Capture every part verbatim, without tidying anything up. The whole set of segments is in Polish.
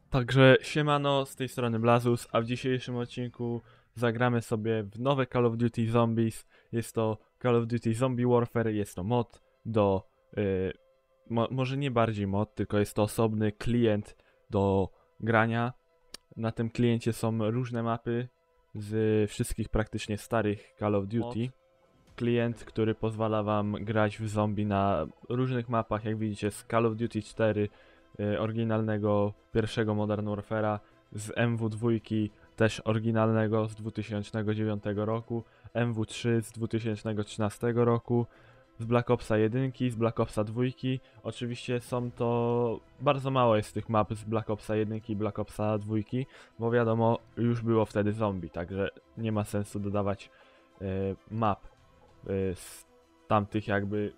Także siemano, z tej strony Blazus, a w dzisiejszym odcinku zagramy sobie w nowe Call of Duty Zombies. Jest to Call of Duty Zombie Warfare, jest to mod do... Yy, mo może nie bardziej mod, tylko jest to osobny klient do grania. Na tym kliencie są różne mapy z wszystkich praktycznie starych Call of Duty. Mod. Klient, który pozwala wam grać w zombie na różnych mapach, jak widzicie, z Call of Duty cztery, y, oryginalnego pierwszego Modern Warfare'a, z M W dwa też oryginalnego z dwa tysiące dziewiątego roku, M W trzy z dwa tysiące trzynastego roku, z Black Opsa jeden, z Black Opsa dwa. Oczywiście są to... bardzo mało jest tych map z Black Opsa jeden i Black Opsa dwa, bo wiadomo, już było wtedy zombie, także nie ma sensu dodawać y, map z tamtych jakby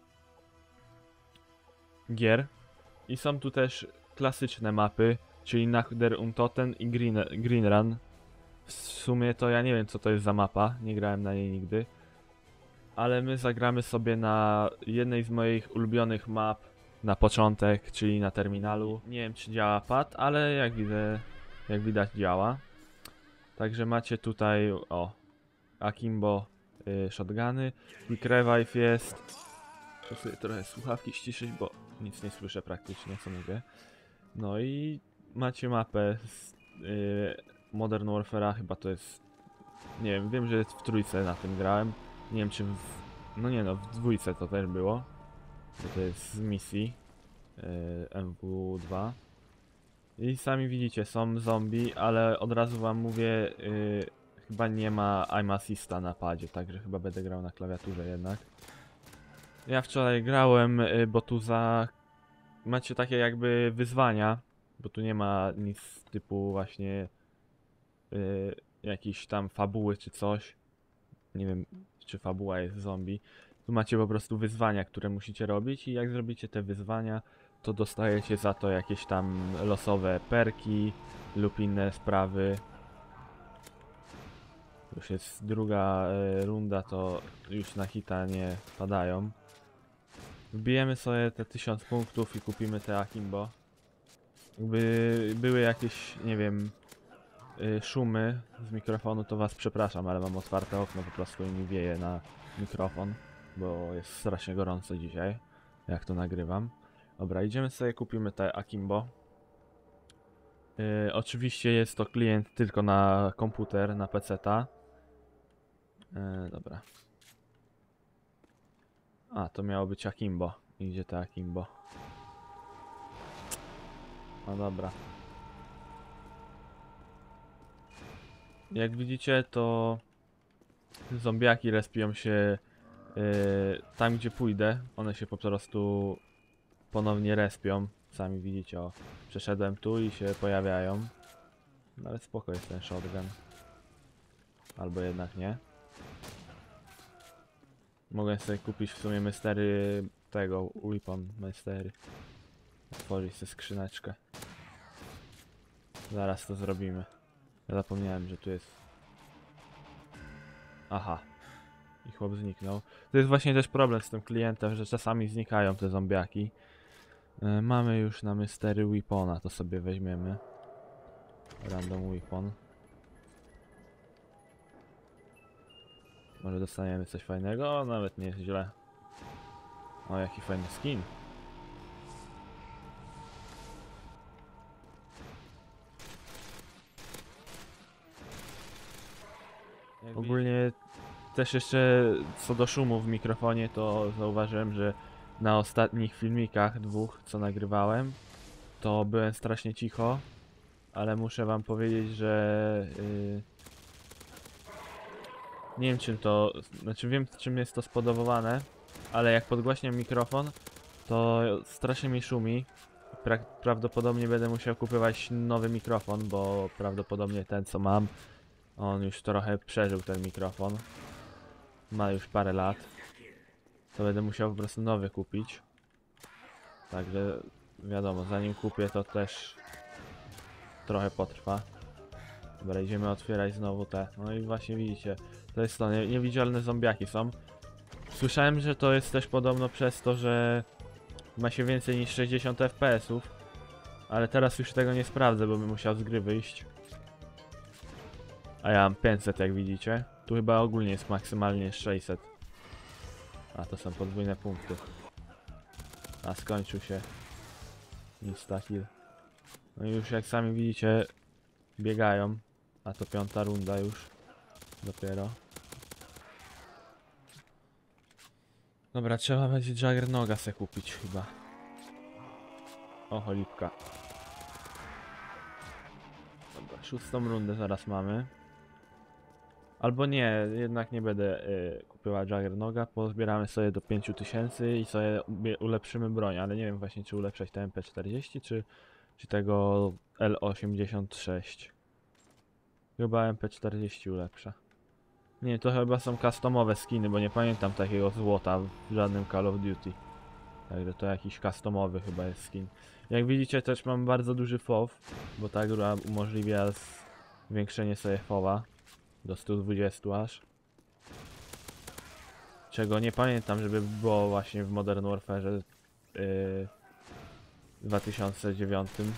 gier. I są tu też klasyczne mapy, czyli Nacht der Untoten i Green, Green Run. W sumie to ja nie wiem, co to jest za mapa, nie grałem na niej nigdy. Ale my zagramy sobie na jednej z moich ulubionych map na początek, czyli na terminalu. Nie wiem, czy działa pad, ale jak widzę, jak widać działa. Także macie tutaj, o, Akimbo, y, shotguny, Quick Revive jest. Muszę sobie trochę słuchawki ściszyć, bo nic nie słyszę praktycznie, co mówię. No i macie mapę z y, Modern Warfare'a, chyba to jest... nie wiem, wiem, że w trójce na tym grałem. Nie wiem, czy w... no nie no, w dwójce to też było. Bo to jest z misji y, M W dwa. I sami widzicie, są zombie, ale od razu wam mówię, y, chyba nie ma aim assista na padzie, także chyba będę grał na klawiaturze jednak. Ja wczoraj grałem, bo tu za... macie takie jakby wyzwania, bo tu nie ma nic typu właśnie yy, jakiejś tam fabuły czy coś. Nie wiem, czy fabuła jest zombie. Tu macie po prostu wyzwania, które musicie robić i jak zrobicie te wyzwania, to dostajecie za to jakieś tam losowe perki lub inne sprawy. Już jest druga y, runda, to już na hita nie padają. Wbijemy sobie te tysiąc punktów i kupimy te Akimbo. Jakby były jakieś, nie wiem, y, szumy z mikrofonu, to was przepraszam, ale mam otwarte okno po prostu i mi wieje na mikrofon, bo jest strasznie gorąco dzisiaj, jak to nagrywam. Dobra, idziemy sobie, kupimy te Akimbo. Y, oczywiście jest to klient tylko na komputer, na peceta. Y, dobra. A, to miało być Akimbo. Idzie to Akimbo. No dobra. Jak widzicie, to zombiaki respią się yy, tam, gdzie pójdę. One się po prostu ponownie respią. Sami widzicie, o, przeszedłem tu i się pojawiają. No ale spoko jest ten shotgun. Albo jednak nie. Mogę sobie kupić w sumie mystery tego, weapon mystery. Otworzyć sobie skrzyneczkę. Zaraz to zrobimy. Ja zapomniałem, że tu jest... aha. I chłop zniknął. To jest właśnie też problem z tym klientem, że czasami znikają te zombiaki. Yy, mamy już na mystery weapona, to sobie weźmiemy. Random weapon. Może dostaniemy coś fajnego? O, nawet nie jest źle. O, jaki fajny skin. Ogólnie też jeszcze co do szumu w mikrofonie, to zauważyłem, że na ostatnich filmikach dwóch, co nagrywałem, to byłem strasznie cicho, ale muszę wam powiedzieć, że yy, nie wiem czym to, znaczy wiem czym jest to spowodowane, ale jak podgłaśniam mikrofon, to strasznie mi szumi. Pra prawdopodobnie będę musiał kupować nowy mikrofon, bo prawdopodobnie ten co mam, on już trochę przeżył ten mikrofon. Ma już parę lat. To będę musiał po prostu nowy kupić. Także wiadomo, zanim kupię, to też trochę potrwa. Dobra, idziemy otwierać znowu te. No i właśnie widzicie, to jest to, nie, niewidzialne zombiaki są. Słyszałem, że to jest też podobno przez to, że ma się więcej niż sześćdziesiąt F P S ów. Ale teraz już tego nie sprawdzę, bo bym musiał z gry wyjść. A ja mam pięćset, jak widzicie. Tu chyba ogólnie jest maksymalnie sześćset. A to są podwójne punkty. A skończył się insta-kill. No i już jak sami widzicie, biegają. A to piąta runda już. Dopiero. Dobra, trzeba będzie Juggernoga se kupić chyba. O, cholipka. Dobra, szóstą rundę zaraz mamy. Albo nie, jednak nie będę y, kupiła Juggernoga, pozbieramy sobie do pięciu tysięcy i sobie ulepszymy broń, ale nie wiem właśnie czy ulepszać te M P czterdzieści czy, czy tego L osiemdziesiąt sześć. Chyba M P czterdzieści ulepsza. Nie, to chyba są customowe skiny, bo nie pamiętam takiego złota w żadnym Call of Duty. Także to jakiś customowy chyba jest skin. Jak widzicie też mam bardzo duży F O W, bo ta gra umożliwia zwiększenie sobie F O W-a do stu dwudziestu aż. Czego nie pamiętam, żeby było właśnie w Modern Warfare yy, dwa tysiące dziewiątym.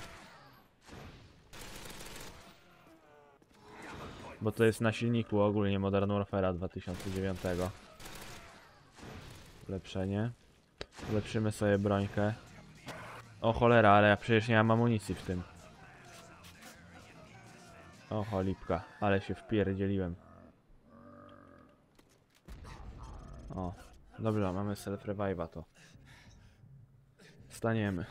Bo to jest na silniku ogólnie Modern Warfare'a dwa tysiące dziewiątego. Ulepszenie. Ulepszymy sobie brońkę. O cholera, ale ja przecież nie mam amunicji w tym. O cholipka, ale się wpierdzieliłem. O, dobrze, mamy self-revive'a to. Staniemy.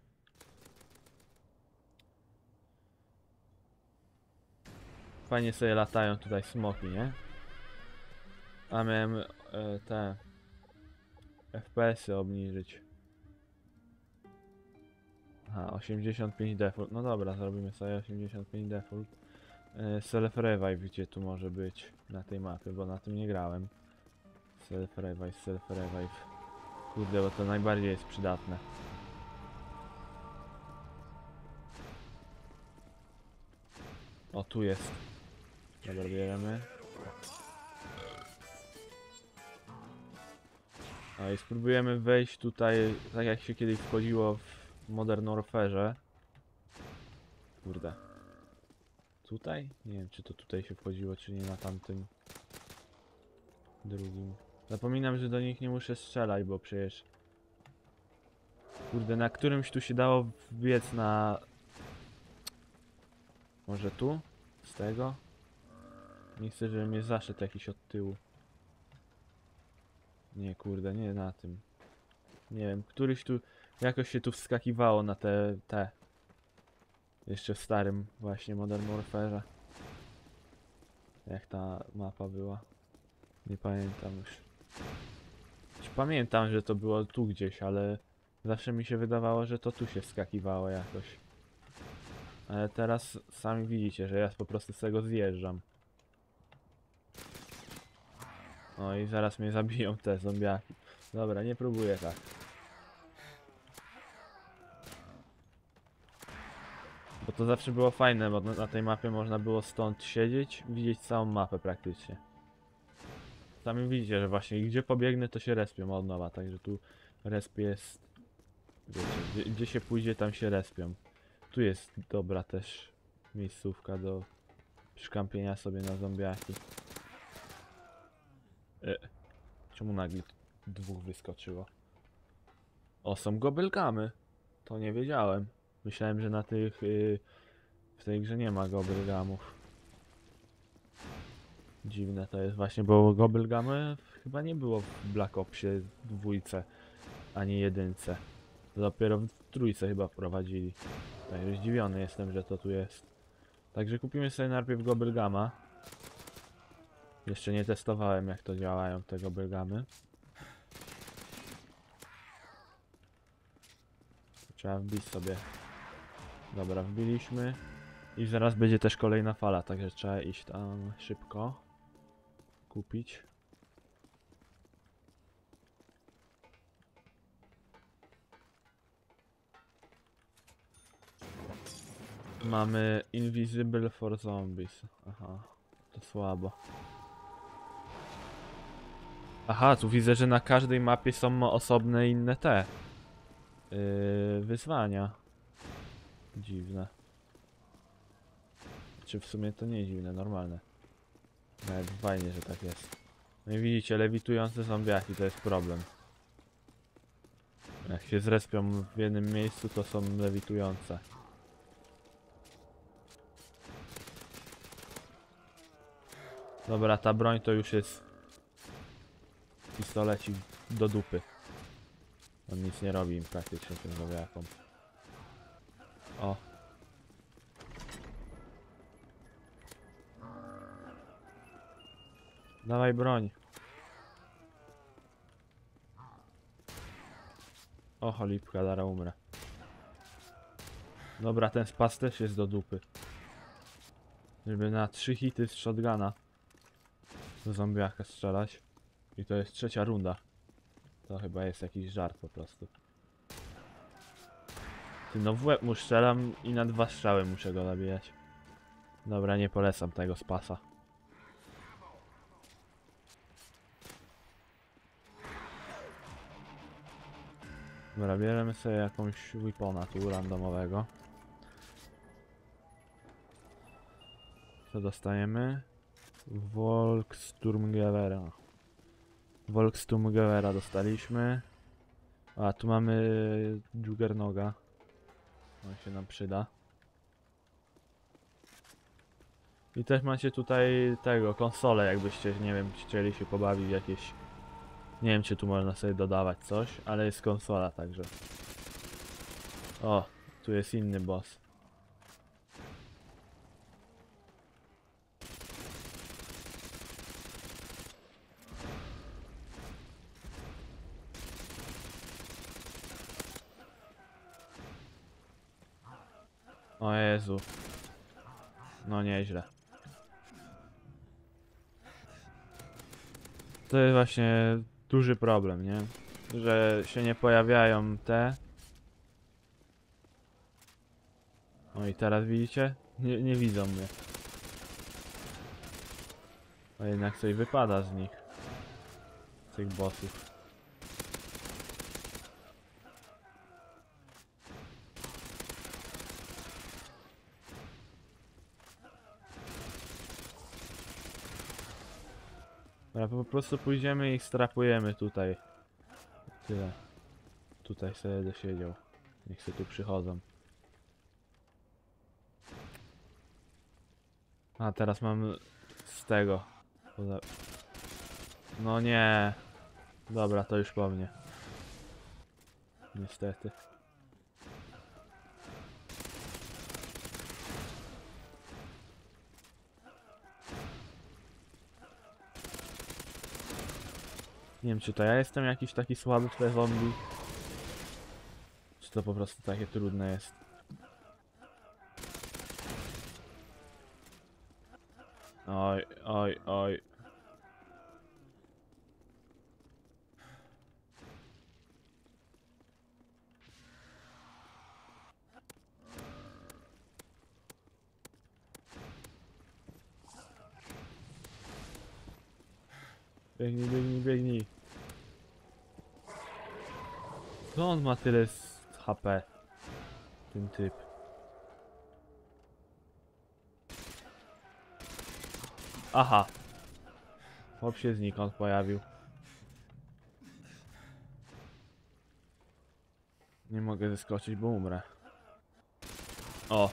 Fajnie sobie latają tutaj smoki, nie? A miałem e, te F P S-y obniżyć. Aha, osiemdziesiąt pięć default. No dobra, zrobimy sobie osiemdziesiąt pięć default. E, self-revive gdzie tu może być na tej mapie, bo na tym nie grałem. Self-revive, self-revive. Kurde, bo to najbardziej jest przydatne. O, tu jest. Dobra, bierzemy. No i spróbujemy wejść tutaj, tak jak się kiedyś wchodziło w Modern Warfare'ze. Kurde. Tutaj? Nie wiem, czy to tutaj się wchodziło, czy nie na tamtym drugim. Zapominam, że do nich nie muszę strzelać, bo przecież... Kurde, na którymś tu się dało wbiec na... Może tu? Z tego? Nie chcę, żeby mnie zaszedł jakiś od tyłu. Nie, kurde, nie na tym. Nie wiem, któryś tu... Jakoś się tu wskakiwało na te... te. Jeszcze w starym właśnie Modern Warfare'ze. Jak ta mapa była. Nie pamiętam już. Czy pamiętam, że to było tu gdzieś, ale... Zawsze mi się wydawało, że to tu się wskakiwało jakoś. Ale teraz sami widzicie, że ja po prostu z tego zjeżdżam. No i zaraz mnie zabiją te zombiaki. Dobra, nie próbuję tak. Bo to zawsze było fajne, bo na tej mapie można było stąd siedzieć, widzieć całą mapę praktycznie. Sami widzicie, że właśnie gdzie pobiegnę, to się respią od nowa, także tu resp jest... Wiecie, gdzie, gdzie się pójdzie, tam się respią. Tu jest dobra też miejscówka do przykampienia sobie na zombiaki. E, czemu nagle dwóch wyskoczyło? O, są gobelgamy. To nie wiedziałem. Myślałem, że na tych... Yy, w tej grze nie ma gobelgamów. Dziwne to jest właśnie, bo gobelgamy chyba nie było w Black Opsie dwójce, ani jedynce. Dopiero w trójce chyba wprowadzili. Także zdziwiony jestem, że to tu jest. Także kupimy sobie najpierw gobelgama. Jeszcze nie testowałem, jak to działają te gobelgamy. Trzeba wbić sobie. Dobra, wbiliśmy. I zaraz będzie też kolejna fala, także trzeba iść tam szybko. Kupić. Mamy Invisible for Zombies. Aha, to słabo. Aha, tu widzę, że na każdej mapie są osobne inne te yy, wyzwania. Dziwne. Czy w sumie to nie dziwne, normalne. Nawet fajnie, że tak jest. No i widzicie, lewitujące zombiaki to jest problem. Jak się zrespią w jednym miejscu, to są lewitujące. Dobra, ta broń to już jest pistolecik do dupy. On nic nie robi im praktycznie tym zombiakom. O. Dawaj broń. O, cholipka, zaraz umrę. Dobra, ten spas też jest do dupy. Żeby na trzy hity z shotguna do zombiaka strzelać. I to jest trzecia runda. To chyba jest jakiś żart po prostu. Ty, no w łeb mu strzelam i na dwa strzały muszę go zabijać. Dobra, nie polecam tego spasa. Dobra, bierzemy sobie jakąś weapona tu randomowego. Co dostajemy? Volksturmgewera. Volksturmgewera dostaliśmy. A tu mamy Juggernoga. On się nam przyda. I też macie tutaj tego, konsolę, jakbyście, nie wiem, chcieli się pobawić jakieś... Nie wiem, czy tu można sobie dodawać coś, ale jest konsola także. O, tu jest inny boss. O Jezu. No nieźle. To jest właśnie duży problem, nie? Że się nie pojawiają te. O i teraz widzicie? Nie, nie widzą mnie. A jednak coś wypada z nich. Z tych bossów. Dobra, po prostu pójdziemy i ich strapujemy tutaj. Tyle. Tutaj sobie dosiedział. Niech sobie tu przychodzą. A teraz mam z tego. No nie. Dobra, to już po mnie. Niestety. Nie wiem, czy to ja jestem jakiś taki słaby w te zombie, czy to po prostu takie trudne jest. Oj, oj, oj. Biegnij, biegnij, biegnij. Co on ma tyle z H P? Ten typ. Aha. Chłop się znikąd pojawił. Nie mogę zeskoczyć, bo umrę. O.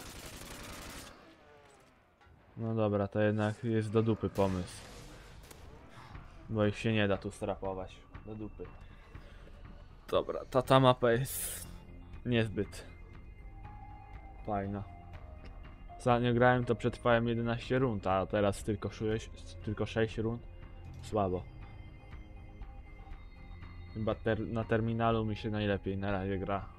No dobra, to jednak jest do dupy pomysł. Bo ich się nie da tu strapować. Do dupy. Dobra, ta, ta mapa jest niezbyt fajna. Ostatnio grałem, to przetrwałem jedenaście rund, a teraz tylko sześć, tylko sześć rund. Słabo. Chyba ter na terminalu mi się najlepiej na razie gra.